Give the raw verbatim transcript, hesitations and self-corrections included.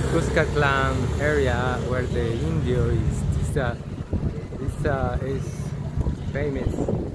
Cuscatlan area where the Indio is. This, uh, this uh, is famous.